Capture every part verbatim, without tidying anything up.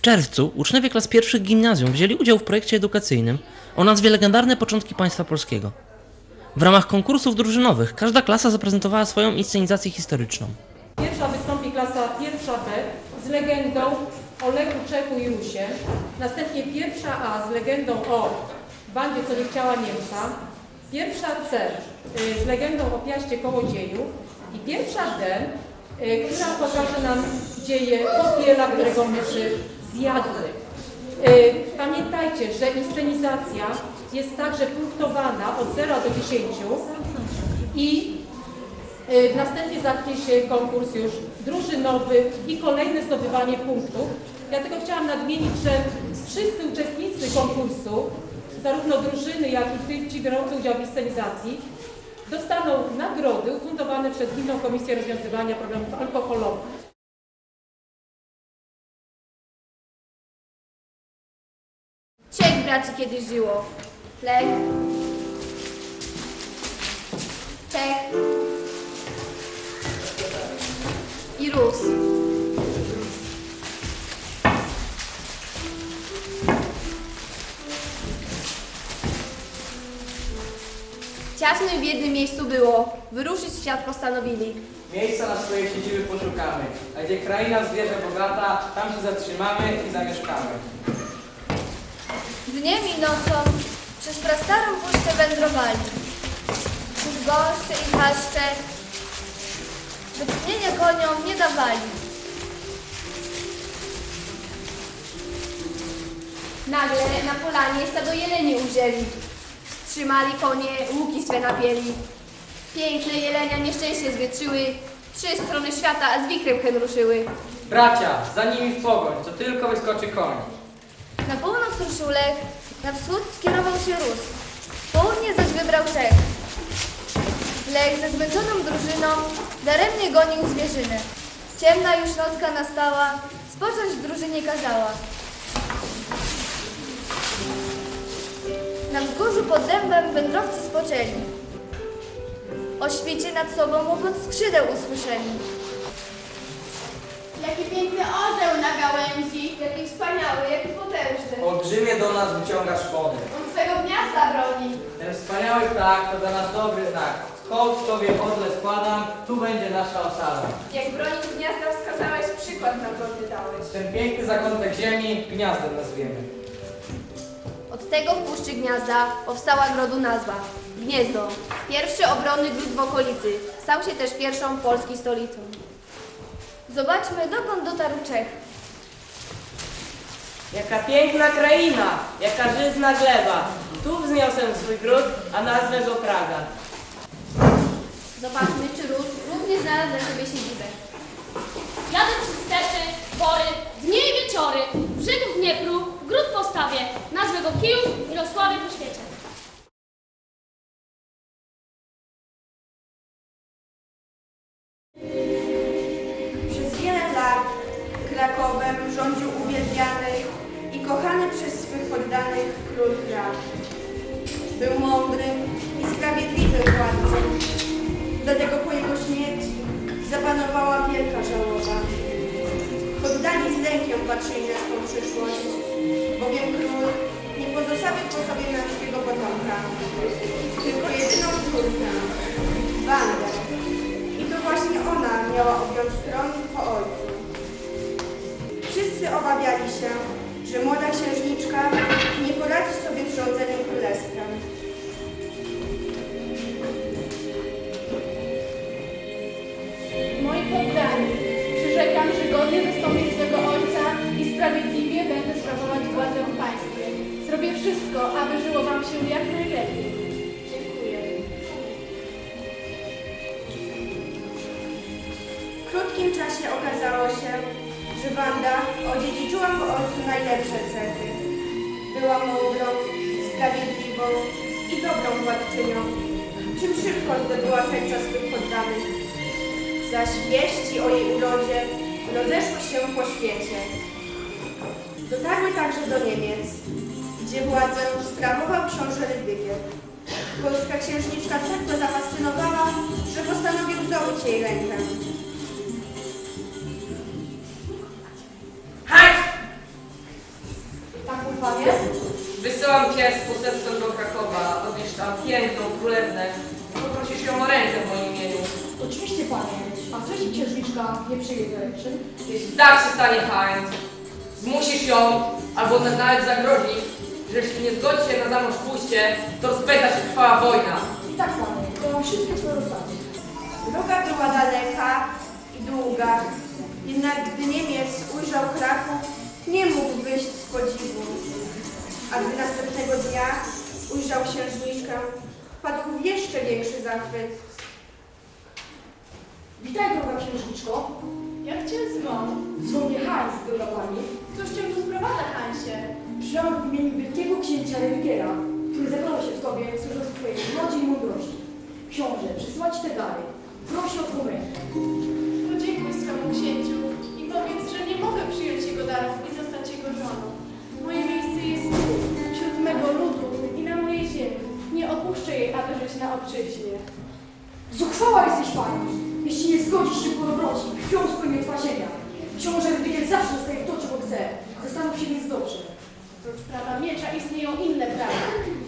W czerwcu uczniowie klas pierwszych gimnazjum wzięli udział w projekcie edukacyjnym o nazwie Legendarne początki państwa polskiego. W ramach konkursów drużynowych każda klasa zaprezentowała swoją inscenizację historyczną. Pierwsza wystąpi klasa pierwsza B z legendą o Lechu, Czechu i Rusie. Następnie pierwsza A z legendą o bandzie, co nie chciała Niemca. Pierwsza C z legendą o Piaście Kołodzieju. I pierwsza D, która pokaże nam dzieje Popiela, którego myszy zjadły. Pamiętajcie, że inscenizacja jest także punktowana od zera do dziesięciu i następnie zacznie się konkurs już drużynowy i kolejne zdobywanie punktów. Ja tylko chciałam nadmienić, że wszyscy uczestnicy konkursu, zarówno drużyny, jak i ci biorący udział w inscenizacji, dostaną nagrody ufundowane przez Gminną Komisję Rozwiązywania Problemów Alkoholowych. Trzech braci kiedyś żyło. Lech, Czech i Rus. Ciasno i w jednym miejscu było. Wyruszyć w świat postanowili. Miejsca na swojej siedziby poszukamy, a gdzie kraina zwierzę bogata, tam się zatrzymamy i zamieszkamy. Dniem i nocą przez prastarą puszczę wędrowali. Wśród gąszcze i chaszcze wytchnienia koniom nie dawali. Nagle na polanie stado jeleni ujrzeli. Wstrzymali konie, łuki swe napieli. Piękne jelenia nieszczęście zwietrzyły. Trzy strony świata, a z wichrem hen ruszyły. Bracia, za nimi w pogoń, co tylko wyskoczy koń. Na północ ruszył Lech, na wschód skierował się Rus. Południe zaś wybrał Czech. Lech ze zmęczoną drużyną daremnie gonił zwierzynę. Ciemna już nocka nastała, spocząć w drużynie kazała. Na wzgórzu pod dębem wędrowcy spoczęli. O świcie nad sobą łopot skrzydeł usłyszeli. Jaki piękny orzeł na gałęzi, jaki wspaniały, jaki potężny. Olbrzymie do nas wyciąga szpony. On swego gniazda broni. Ten wspaniały ptak to dla nas dobry znak. Hołd Tobie orle składam, tu będzie nasza osada. Jak bronić gniazda wskazałeś, przykład nam godny dałeś. Ten piękny zakątek ziemi gniazdem nazwiemy. Od tego w puszczy gniazda powstała grodu nazwa. Gniezdo. Pierwszy obronny gród w okolicy. Stał się też pierwszą Polski stolicą. Zobaczmy, dokąd dotarł Czech. Jaka piękna kraina, jaka żyzna gleba. Tu wzniosę swój gród, a nazwę go Praga. Zobaczmy, czy Rus również znalazł dla siebie siedzibę. Jadę przez stepy, pory, dnie i wieczory, brzegów Dniepru, gród postawię, nazwę go Kijów i rozsławię po świecie. Przez wiele lat Krakowem rządził uwielbiany i kochany przez swych poddanych król Krak. Był mądrym i sprawiedliwym władcą. Dlatego po jego śmierci zapanowała wielka żałoba. Poddani z lękiem patrzyli na swą przyszłość, bowiem król nie pozostawił po sobie męskiego potomka, tylko jedyną córkę, Wandę. I to właśnie ona miała objąć tron po ojcu. Wszyscy obawiali się, że młoda księżniczka nie poradzi sobie z rządzeniem królestwem. Moi poddani, przyrzekam, że godnie zastąpię swego ojca i sprawiedliwie będę sprawować władzę w państwie. Zrobię wszystko, aby żyło wam się jak najlepiej. Dziękuję. W krótkim czasie okazało się, że Wanda odziedziczyła po ojcu najlepsze cechy. Była mądrą, sprawiedliwą i dobrą władczynią, czym szybko zdobyła serca swych poddanych. Zaś wieści o jej urodzie rozeszły się po świecie. Dotarły także do Niemiec, gdzie władzę sprawował książę Rydygier. Polska księżniczka tak go zafascynowała, że postanowił zdobyć jej rękę. księżniczka nie przyjedzie lepszym? Jeśli tak się stanie, Heinz, zmusisz ją, albo nawet zagrozi, że jeśli nie zgodzi się na za mąż pójście, to rozpęta się trwała wojna. I tak, panie, to mam wszystkie twoje rozkazy. Droga była daleka i długa, jednak gdy Niemiec ujrzał Kraków, nie mógł wyjść z podziwu. A gdy następnego dnia ujrzał księżniczkę, wpadł w jeszcze większy zachwyt. Witaj, droga księżniczko. Jak cię zwą? Zwą mnie Heinz, droga pani. Cóż cię tu sprowadza, Hansie? Przyjąłem w imieniu wielkiego księcia Rewigiera, który zakochał się w tobie, służąc twojej mocy i mądrości. Książę, przysyła ci te dary. Prosi o twą rękę. Podziękuj swemu księciu i powiedz, że nie mogę przyjąć jego darów i zostać jego żoną. Moje miejsce jest tu, wśród mego ludu i na mojej ziemi. Nie opuszczę jej, aby żyć na obczyźnie. Zuchwała jesteś pani, jeśli nie zgodzisz się po dobroci, krwią spłynie twa ziemia. Książę Rewigier zawsze zostaje w to, czego chce. Zastanów się więc dobrze. Prócz prawa miecza istnieją inne prawa.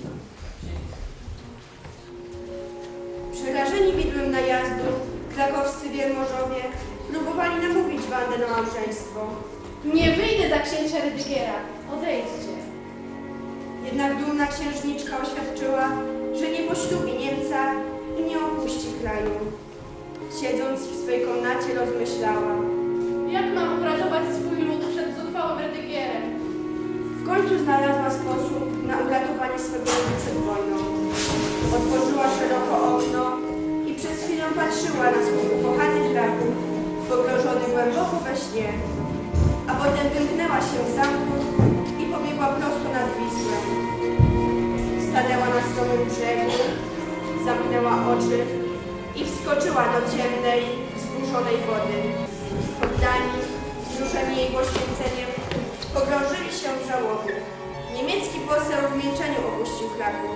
Przerażeni widłem najazdu, krakowscy wiermożowie próbowali namówić Wandę na małżeństwo. Nie wyjdę za księcia Rewigiera. Odejdźcie. Jednak dumna księżniczka oświadczyła, że nie poślubi Niemca i nie opuści kraju. Siedząc w swej komnacie rozmyślała. Jak mam uratować swój lud przed zuchwałym Redygierem? W końcu znalazła sposób na uratowanie swego ludu przed wojną. Otworzyła szeroko okno i przez chwilę patrzyła na swój ukochany Kraków, pogrążony głęboko we śnie, a potem wymknęła się z zamku i pobiegła prosto nad Wisłę. Stanęła na stromym brzegu, zamknęła oczy i wskoczyła do ciemnej, wzburzonej wody. Poddani, wzruszeni jej poświęceniem, pogrążyli się w żałobie. Niemiecki poseł w milczeniu opuścił Kraków.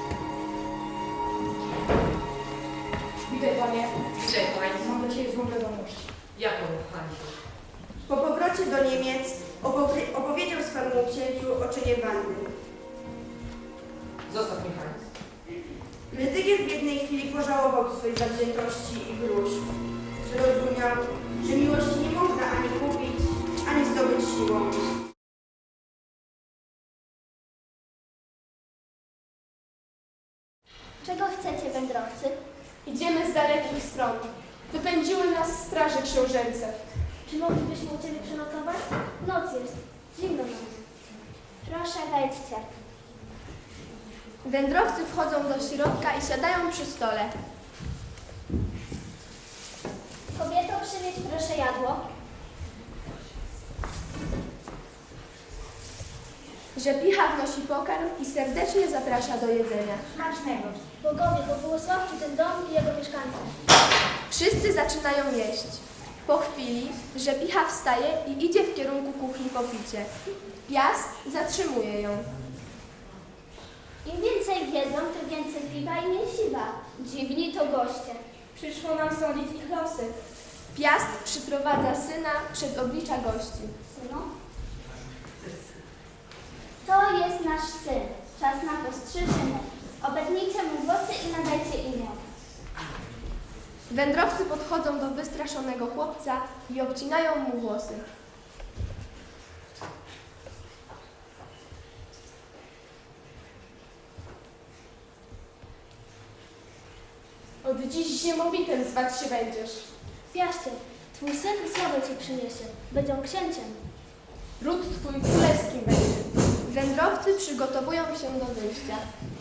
Witaj, panie. Witaj, Heinz. Mam dla ciebie złą wiadomość. Jaką, Heinz? Po powrocie do Niemiec opowie opowiedział swemu księciu o czynie Wandy. Zostaw mnie, Heinz. Redygier w jednej chwili pożałował swojej zawziętości i gruźb. Zrozumiał, że miłości nie można ani kupić, ani zdobyć siłą. Czego chcecie, wędrowcy? Idziemy z dalekich stron. Wypędziły nas straże książęce. Czy moglibyśmy u ciebie przenocować? Noc jest. Zimno nam. Proszę, wejdźcie. Wędrowcy wchodzą do środka i siadają przy stole. Kobieto, przynieść proszę jadło. Rzepicha wnosi pokarm i serdecznie zaprasza do jedzenia. Smacznego. Bogowie, pobłogosławcie ten dom i jego mieszkańców. Wszyscy zaczynają jeść. Po chwili Rzepicha wstaje i idzie w kierunku kuchni po picie. Piast zatrzymuje ją. Im więcej wiedzą, tym więcej piwa i mięsiwa. Dziwni to goście. Przyszło nam sądzić ich losy. Piast przyprowadza syna przed oblicza gości. Synu? To jest nasz syn. Czas na postrzyżenie. Obetnijcie mu włosy i nadajcie imię. Wędrowcy podchodzą do wystraszonego chłopca i obcinają mu włosy. Od dziś ziemowitem zwać się będziesz. Piaście, twój syn sławę ci przyniesie. Będą księciem. Ród twój królewskim będzie. Wędrowcy przygotowują się do wyjścia.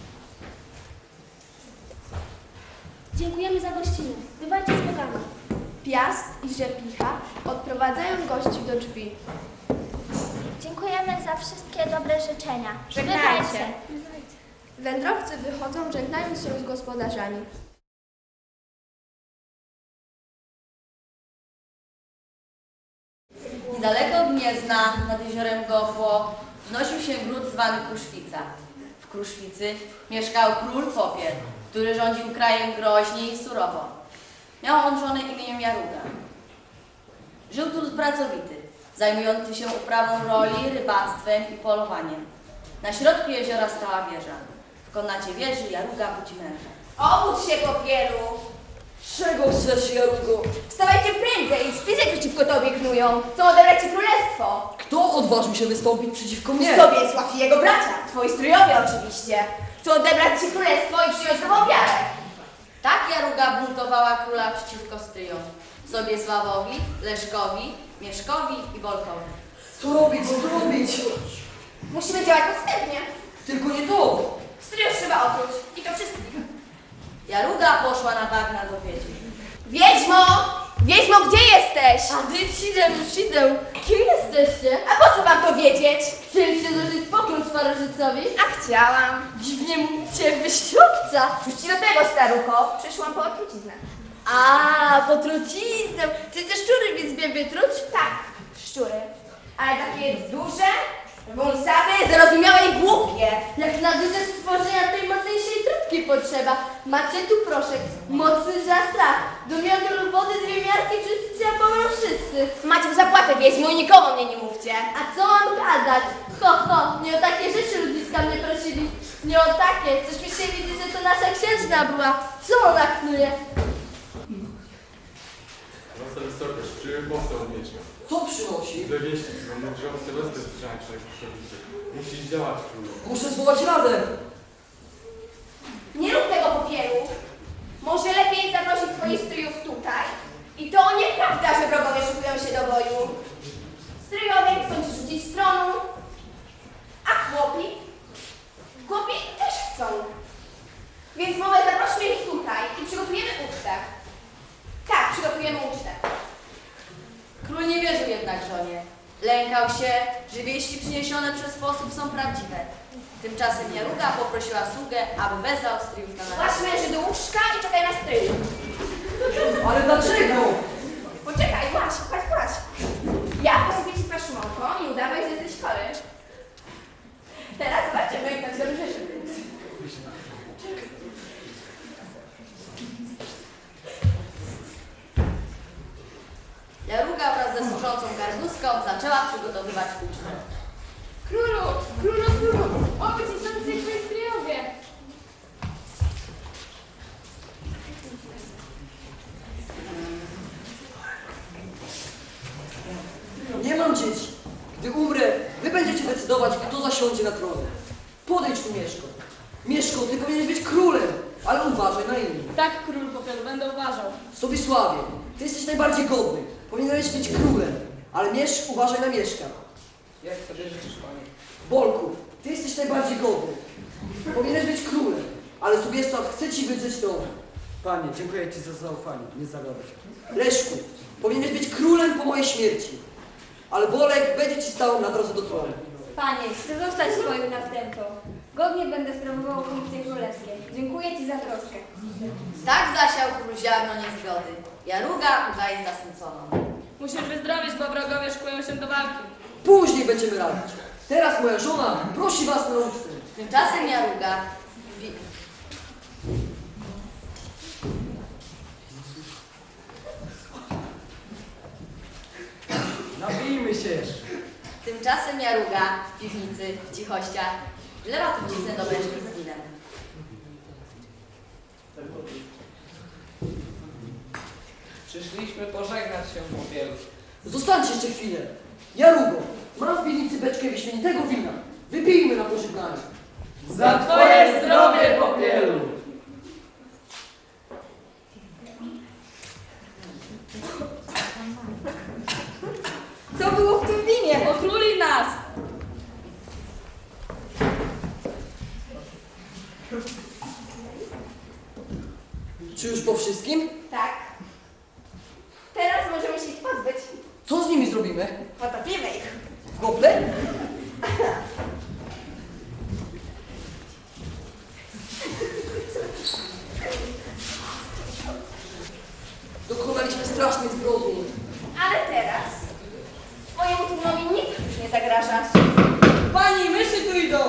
Dziękujemy za gościnę. Bywajcie z Bogami. Piast i Rzepicha odprowadzają gości do drzwi. Dziękujemy za wszystkie dobre życzenia. Żegnajcie. Bywajcie. Wędrowcy wychodzą, żegnając się z gospodarzami. Niedaleko Gniezna, nad jeziorem Gochło, wznosił się gród zwany Kruszwica. W Kruszwicy mieszkał król Popiel, który rządził krajem groźnie i surowo. Miał on żonę imieniem Jaruga. Żył tu lud pracowity, zajmujący się uprawą roli, rybactwem i polowaniem. Na środku jeziora stała wieża. W komnacie wieży Jaruga budzi męża. Obudź się, Popielu! Czego chcesz, Jarugo? Wstawajcie prędzej, spisy przeciwko tobie knują. Chcą odebrać ci królestwo. Kto odważył się wystąpić przeciwko mnie? Sobiesław i jego bracia, twoi strójowie oczywiście. Chcą odebrać ci królestwo i przyjąć nową wiarę. Tak Jaruga buntowała króla przeciwko stryjom. Sobiesławowi, Leszkowi, Mieszkowi i Bolkowi. Co robić, co robić? Musimy działać podstępnie. Tylko nie to. Stryjów trzeba otruć. I to wszystkich. Jaruga poszła na bagna do wiedźmy. Wiedźmo! Wiedźmo, gdzie jesteś? A ty sidę, sidę. Kim jesteście? A po co wam to wiedzieć? Chcieliście złożyć poklon starożytcowi? A chciałam. Dziwnie mówicie, wyściopca. Już ci do tego, starucho. Przyszłam po truciznę. A, po truciznę. Czy te szczury w izbie wytruć? Tak, szczury. Ale takie duże, wąsawe, zrozumiałe i głupie. Jak na duże stworzenia tej mocniejszej trutki potrzeba. Macie tu proszek, mocny za strach. Do miodu lub wody dwie miarki wszyscy, a pomrą wszyscy. Macie w zapłatę wieźmu i nikomu mnie nie mówcie. A co mam gadać? Ho, ho, nie o takie rzeczy ludziska mnie prosili. Nie o takie. Coś mi się widzi, że to nasza księżna była. Co ona knuje? Wasza wysokość, przyjął postał miecza. Co przynosi? Złe wieści, bo mądrzał Sylwester Strzelaniczy na Kruszownicy. Musisz działać, królu. Muszę zwołać radę. Nie rób tego popieru. Może lepiej zaprosić twoich stryjów tutaj. I to nieprawda, że wrogowie szykują się do boju. Stryjowie chcą ci rzucić z tronu. A chłopi? Chłopi też chcą. Więc może zaprośmy ich tutaj i przygotujemy ucztę. Tak, przygotujemy ucztę. Król nie wierzył jednak żonie. Lękał się, że wieści przyniesione przez posłów są prawdziwe. Tymczasem Jaruga poprosiła sługę, aby wezwał stryjów na Płacz naradę. męży do łóżka i czekaj na stryju. Ale dlaczego? Poczekaj, płacz, płacz, płacz. Ja posypię ci twarz mąką i udawaj, że jesteś chory. Teraz zobaczymy, jak na ciebie rzeczy. Jaruga wraz ze służącą garbuską zaczęła przygotowywać ucztę. Królu, królu, królu, obyć i są tutaj twoi stryjowie. Nie mam dzieci. Gdy umrę, wy będziecie decydować, kto zasiądzie na tronie. Podejdź tu, Mieszko. Mieszko, ty powinieneś być królem, ale uważaj na innych. Tak, król popielu, będę uważał. Sobiesławie, ty jesteś najbardziej godny. Powinieneś być królem, ale Mieszk, uważaj na Mieszka. Jak sobie życzysz, panie? Bolku, ty jesteś najbardziej godny. Powinieneś być królem, ale Sobiesław chce ci wydzeć tron. Panie, dziękuję ci za zaufanie, nie zawiodłeś. Leszku, powinieneś być królem po mojej śmierci, ale Bolek będzie ci stał na drodze do tronu. Panie, chcę zostać twoim następcą. Godnie będę sprawował funkcje królewskie. Dziękuję ci za troskę. Tak zasiał król ziarno niezgody. Jaruga udaje zasmuconą. Musisz wyzdrowieć, bo wrogowie szykują się do walki. Później będziemy radzić. Teraz moja żona prosi was na ucztę. Tymczasem Jaruga wi- Napijmy się jeszcze. Tymczasem Jaruga w piwnicy, w cichościach, wlewa truciznę do beczki z winem. Przyszliśmy pożegnać się, popielu. Zostańcie jeszcze chwilę. Jarugo, mam w piwnicy beczkę wyśmienitego wina. Wypijmy na pożegnanie. Za twoje zdrowie, popielu! Co było w tym winie? Potruli nas! Czy już po wszystkim? Tak. Teraz możemy się ich pozbyć. Co z nimi zrobimy? Potopimy ich. W goble? Dokonaliśmy strasznej zbrodni. Ale teraz mojemu tłumowi nikt już nie zagraża. Pani, myszy tu idą!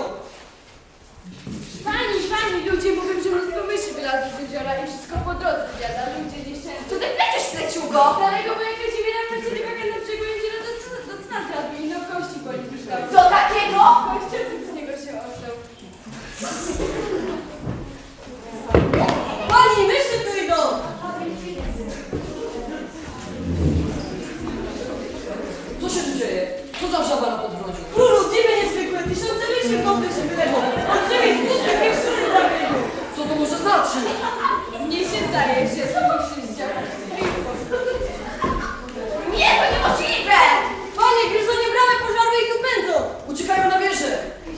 Pani, pani, ludzie mówią, że mnóstwo myszy wylazły z jeziora i wszystko po drodze zjada. Ludzie nieszczęsni. Co ty pleciesz, pleciugo? Starego wujka dziwi na plecie nie na przegłędzie, no to co do cna zrobi i no kości po nim przyszły. Co takiego? Kościelnik z niego się ostał. Pani, myszy tu idą! A więc Co się tu dzieje? Co za żaba na podwrodziu? Królu, dziwy niezwykłe, tysiące myśli kopy się wyleżą. Olbrzymi tłusty pieprzony na biegu. Co to może znaczyć? Mnie się zdaje, że to musi zdziałać. Nie, to niemożliwe! Panie, gryzonie bramy pożaru i tu pędzą. Uciekają na wieżę!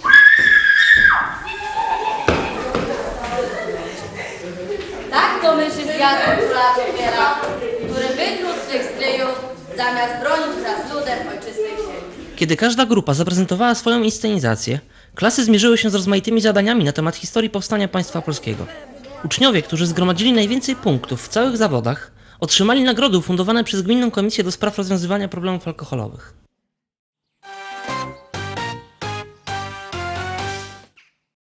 Tak to myśli zjadł króla Popiela, który wykluł swych stryjów, zamiast bronić wraz z ludem ojczystej ziemi. Kiedy każda grupa zaprezentowała swoją inscenizację, klasy zmierzyły się z rozmaitymi zadaniami na temat historii powstania państwa polskiego. Uczniowie, którzy zgromadzili najwięcej punktów w całych zawodach, otrzymali nagrody ufundowane przez Gminną Komisję do Spraw Rozwiązywania Problemów Alkoholowych.